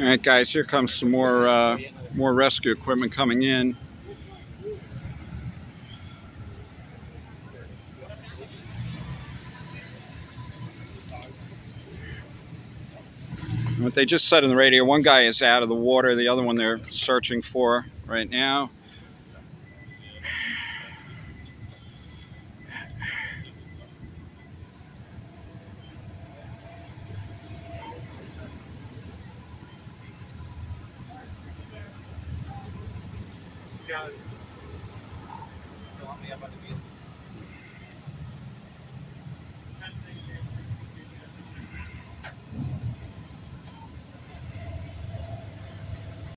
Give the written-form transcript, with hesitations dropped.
right, guys, here comes some more rescue equipment coming in. What they just said on the radio, one guy is out of the water, the other one they're searching for right now.